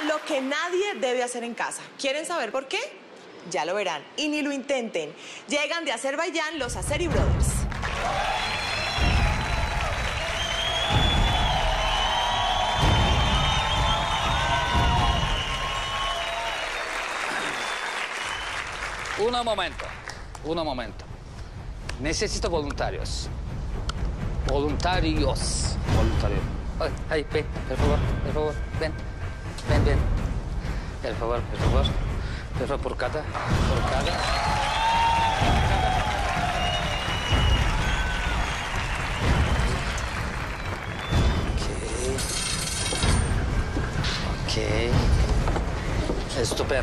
lo que nadie debe hacer en casa. ¿Quieren saber por qué? Ya lo verán. Y ni lo intenten. Llegan de Azerbaiyán los Azeri Brothers. Un momento. Necesito voluntarios. Voluntarios. Ay, ven, por favor, ven. Por favor, por cada. Ok. Estupendo.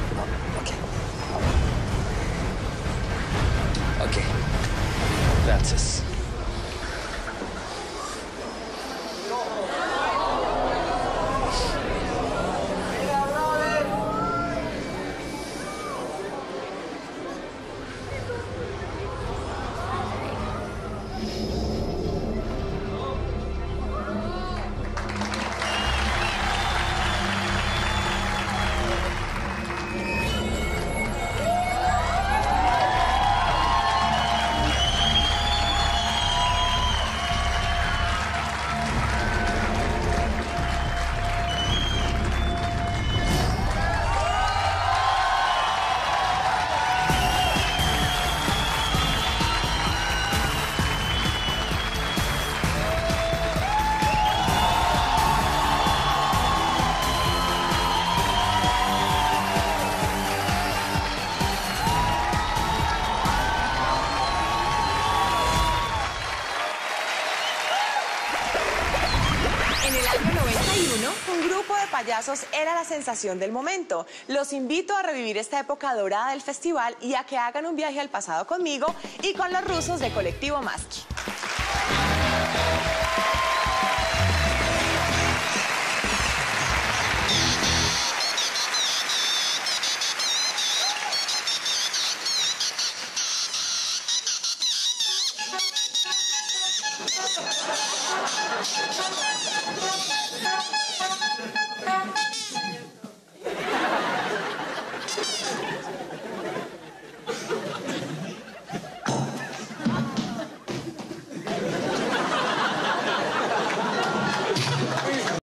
Ok. Gracias. En el año 91, un grupo de payasos era la sensación del momento. Los invito a revivir esta época dorada del festival y a que hagan un viaje al pasado conmigo y con los rusos de Colectivo Maski.